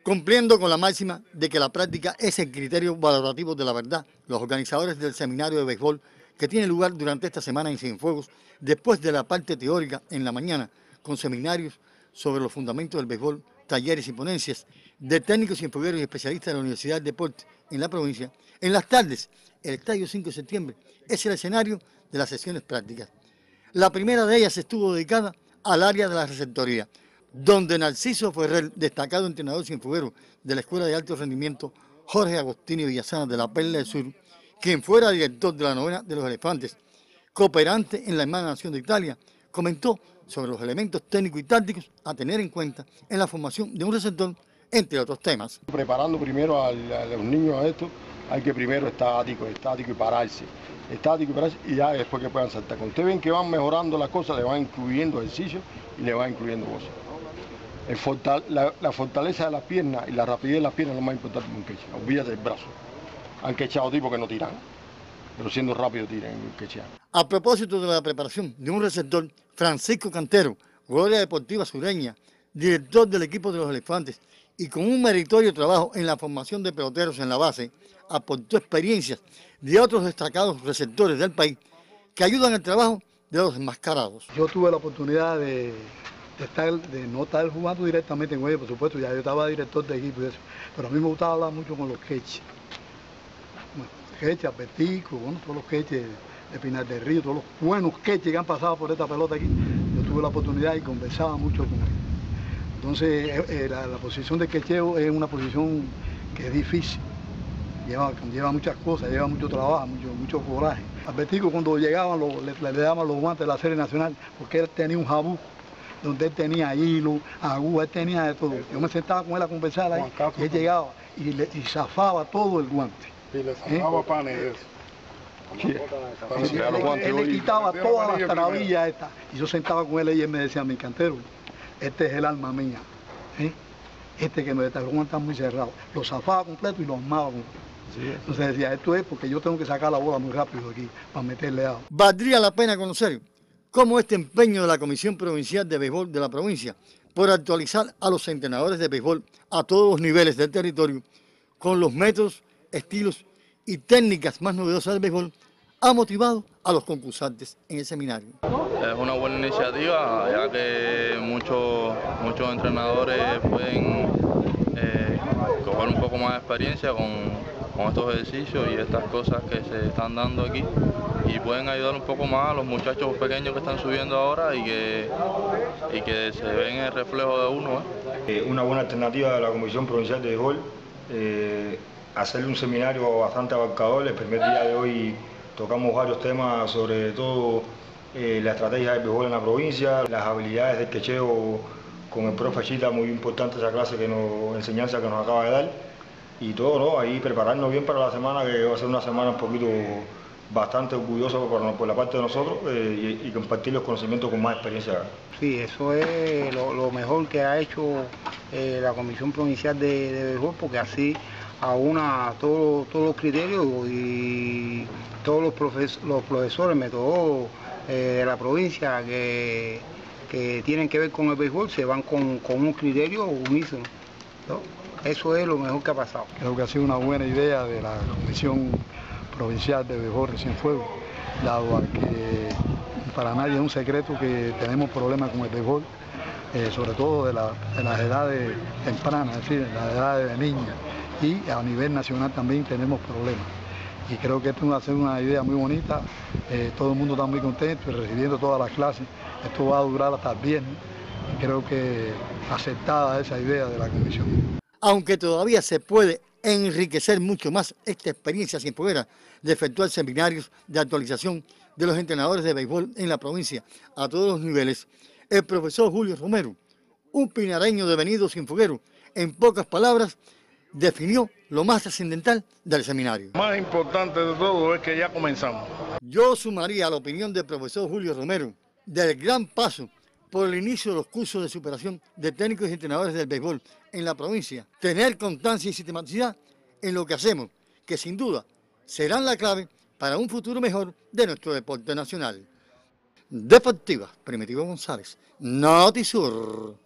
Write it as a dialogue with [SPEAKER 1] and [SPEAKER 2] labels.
[SPEAKER 1] Cumpliendo con la máxima de que la práctica es el criterio valorativo de la verdad, los organizadores del seminario de béisbol que tiene lugar durante esta semana en Cienfuegos, después de la parte teórica en la mañana, con seminarios sobre los fundamentos del béisbol, talleres y ponencias de técnicos cienfuegueros y especialistas de la Universidad del Deporte en la provincia, en las tardes, el Estadio 5 de septiembre es el escenario de las sesiones prácticas. La primera de ellas estuvo dedicada al área de la receptoría, donde Narciso Ferrer, destacado entrenador cienfueguero de la Escuela de Alto Rendimiento Jorge Agostini Villasana de la Perla del Sur, quien fuera director de la novena de los elefantes, cooperante en la hermana nación de Italia, comentó sobre los elementos técnicos y tácticos a tener en cuenta en la formación de un receptor, entre otros temas.
[SPEAKER 2] Preparando primero a los niños a esto, hay que primero estático y pararse. Y ya después que puedan saltar. Cuando ustedes ven que van mejorando las cosas, le van incluyendo ejercicios y le van incluyendo cosas. La fortaleza de las piernas y la rapidez de las piernas es lo más importante en un queche. Olvídate del brazo. Han quechado tipos que no tiran, pero siendo rápido tiran en quechea.
[SPEAKER 1] A propósito de la preparación de un receptor, Francisco Cantero, Gloria Deportiva Sureña, director del equipo de los elefantes, y con un meritorio trabajo en la formación de peloteros en la base, aportó experiencias de otros destacados receptores del país que ayudan al trabajo de los enmascarados.
[SPEAKER 3] Yo tuve la oportunidad de no estar jugando directamente con ellos, por supuesto, ya yo estaba director de equipo y eso, pero a mí me gustaba hablar mucho con los queches. Bueno, queches, Albertico, bueno, todos los queches de Pinar del Río, todos los buenos queches que han pasado por esta pelota aquí, yo tuve la oportunidad y conversaba mucho con ellos. Entonces, la posición de quecheo es una posición que es difícil. Lleva muchas cosas, lleva mucho trabajo, mucho coraje. Albertico cuando llegaban le daban los guantes de la serie nacional porque él tenía un jabú donde él tenía hilo, aguja, él tenía de todo. Yo me sentaba con él a conversar ahí y él llegaba y zafaba todo el guante.
[SPEAKER 2] Y le zafaba panes de eso.
[SPEAKER 3] Él le quitaba todas las trabillas estas. Y yo sentaba con él y él me decía, mi cantero, este es el alma mía. Este que me está, los guantes muy cerrados. Lo zafaba completo y lo armaba completo. Entonces decía, esto es porque yo tengo que sacar la bola muy rápido aquí para meterle agua.
[SPEAKER 1] Valdría la pena conocer cómo este empeño de la Comisión Provincial de Béisbol de la provincia por actualizar a los entrenadores de béisbol a todos los niveles del territorio con los métodos, estilos y técnicas más novedosas del béisbol ha motivado a los concursantes en el seminario.
[SPEAKER 4] Es una buena iniciativa, ya que muchos entrenadores pueden coger un poco más de experiencia con estos ejercicios y estas cosas que se están dando aquí, y pueden ayudar un poco más a los muchachos pequeños que están subiendo ahora y que se ven el reflejo de uno.
[SPEAKER 5] Una buena alternativa de la Comisión Provincial de Béisbol, hacerle un seminario bastante abarcador. El primer día de hoy tocamos varios temas, sobre todo la estrategia del béisbol en la provincia, las habilidades del quecheo con el profe Chita, muy importante esa clase enseñanza que nos acaba de dar. Y todo, ¿no? Ahí prepararnos bien para la semana, que va a ser una semana un poquito bastante orgullosa por la parte de nosotros, y compartir los conocimientos con más experiencia.
[SPEAKER 6] Sí, eso es lo mejor que ha hecho la Comisión Provincial de Béisbol, porque así aúna todos los criterios y todos los profesores, metodólogos de la provincia que tienen que ver con el béisbol, se van con un criterio unísono, ¿no? Eso es lo mejor que ha pasado.
[SPEAKER 3] Creo que ha sido una buena idea de la Comisión Provincial de Béisbol de Cienfuegos, dado a que para nadie es un secreto que tenemos problemas con el béisbol, sobre todo de las edades tempranas, es decir, las edades de niños, y a nivel nacional también tenemos problemas. Y creo que esto va a ser una idea muy bonita, todo el mundo está muy contento y recibiendo todas las clases. Esto va a durar hasta el viernes y creo que aceptada esa idea de la Comisión.
[SPEAKER 1] Aunque todavía se puede enriquecer mucho más esta experiencia cienfueguera de efectuar seminarios de actualización de los entrenadores de béisbol en la provincia a todos los niveles, el profesor Julio Romero, un pinareño devenido cienfueguero, en pocas palabras, definió lo más trascendental del seminario.
[SPEAKER 2] Lo más importante de todo es que ya comenzamos.
[SPEAKER 1] Yo sumaría a la opinión del profesor Julio Romero del gran paso por el inicio de los cursos de superación de técnicos y entrenadores del béisbol en la provincia, tener constancia y sistematicidad en lo que hacemos, que sin duda serán la clave para un futuro mejor de nuestro deporte nacional. Deportiva, Primitivo González, Notisur.